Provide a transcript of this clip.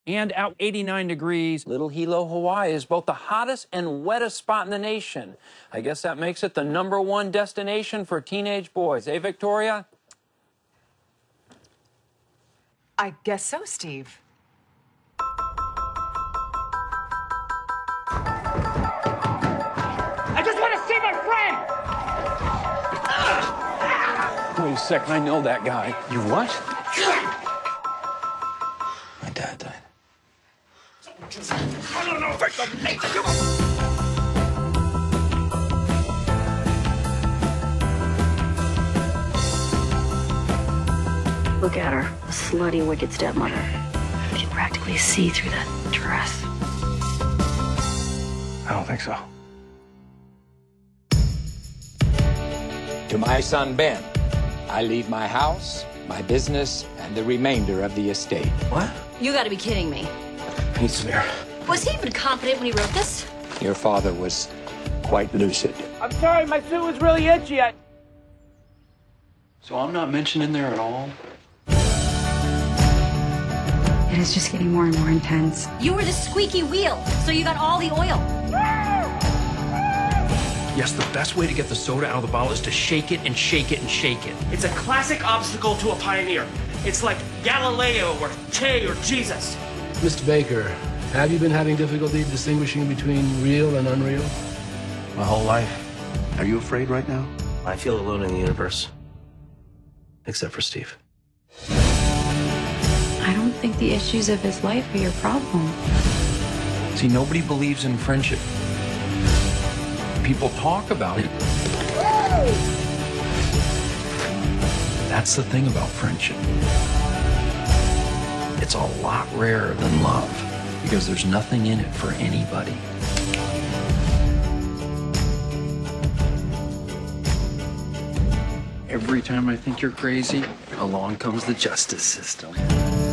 And at 89 degrees, Little Hilo, Hawaii is both the hottest and wettest spot in the nation. I guess that makes it the #1 destination for teenage boys. Eh, Victoria? I guess so, Steve. I just want to see my friend! Wait a second, I know that guy. You what? My dad died. Look at her, a slutty, wicked stepmother. You can practically see through that dress. I don't think so. To my son, Ben, I leave my house, my business, and the remainder of the estate. What? You gotta be kidding me. I need some air. Was he even confident when he wrote this? Your father was quite lucid. I'm sorry, my suit was really itchy. So I'm not mentioned in there at all? It is just getting more and more intense. You were the squeaky wheel, so you got all the oil. Yes, the best way to get the soda out of the bottle is to shake it and shake it and shake it. It's a classic obstacle to a pioneer. It's like Galileo or Che or Jesus. Mr. Baker, have you been having difficulty distinguishing between real and unreal? My whole life. Are you afraid right now? I feel alone in the universe. Except for Steve. I don't think the issues of his life are your problem. See, nobody believes in friendship. People talk about it. That's the thing about friendship. It's a lot rarer than love because there's nothing in it for anybody. Every time I think you're crazy, along comes the justice system.